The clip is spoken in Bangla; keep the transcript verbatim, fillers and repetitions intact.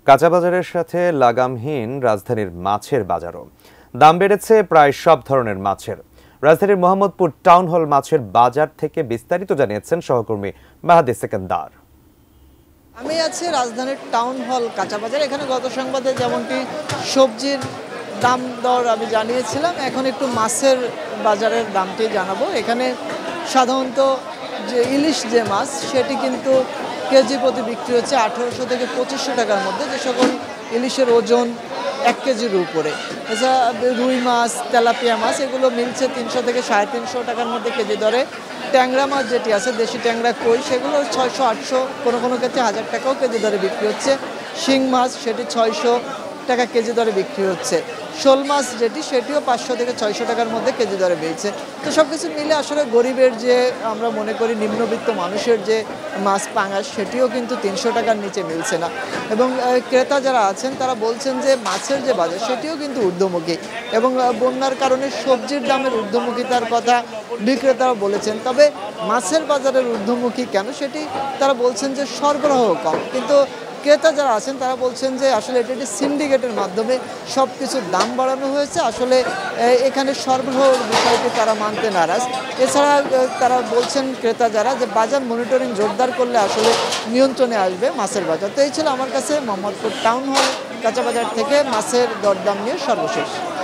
কাঁচা বাজারের সাথে লাগামহীন রাজধানীর মাছের বাজারও। দাম বেড়েছে প্রায় সব ধরনের মাছের। রাজধানীর মোহাম্মদপুর টাউন হল মাছের বাজার থেকে বিস্তারিত জানিয়েছেন সহকর্মী মাহাদি সেকেন্দার। আমি আছি রাজধানীর টাউন হল কাঁচা বাজার। এখানে গত সংবাদে যেমনটি সবজির দাম দর আমি জানিয়েছিলাম, এখন একটু মাছের বাজারের দামটি জানাবো। এখানে সাধারণত যে ইলিশ যে মাছ সেটি কিন্তু কেজি প্রতি বিক্রি হচ্ছে আঠেরোশো থেকে পঁচিশশো টাকার মধ্যে, যে সকল ইলিশের ওজন এক কেজির উপরে। এছাড়া রুই মাছ, তেলাপিয়া মাছ এগুলো মিলছে তিনশো থেকে সাড়ে তিনশো টাকার মধ্যে কেজি দরে। ট্যাংরা মাছ যেটি আছে, দেশি ট্যাংরা কই, সেগুলো ছয়শো আটশো কোনো কোনো ক্ষেত্রে হাজার টাকাও কেজি দরে বিক্রি হচ্ছে। শিং মাছ সেটি ছয়শো টাকা কেজি দরে বিক্রি হচ্ছে। শোল মাছ যেটি সেটিও পাঁচশো থেকে ছয়শো টাকার মধ্যে কেজি দরে বেড়েছে। তো সব কিছু মিলে আসলে গরিবের যে আমরা মনে করি নিম্নবিত্ত মানুষের যে মাছ পাঙাশ সেটিও কিন্তু তিনশো টাকার নিচে মিলছে না। এবং ক্রেতা যারা আছেন তারা বলছেন যে মাছের যে বাজার সেটিও কিন্তু ঊর্ধ্বমুখী, এবং বন্যার কারণে সবজির দামের ঊর্ধ্বমুখিতার কথা বিক্রেতারা বলেছেন। তবে মাছের বাজারের ঊর্ধ্বমুখী কেন সেটি তারা বলছেন যে সরবরাহ কম, কিন্তু ক্রেতা যারা আছেন তারা বলছেন যে আসলে এটি একটি সিন্ডিকেটের মাধ্যমে সব কিছুর দাম বাড়ানো হয়েছে। আসলে এখানে সরবরাহের বিষয়টি তারা মানতে নারাজ। এছাড়া তারা বলছেন ক্রেতা যারা যে বাজার মনিটরিং জোরদার করলে আসলে নিয়ন্ত্রণে আসবে মাছের বাজার। তো এই ছিল আমার কাছে মোহাম্মদপুর টাউন হল কাঁচা বাজার থেকে মাছের দরদাম নিয়ে সর্বশেষ।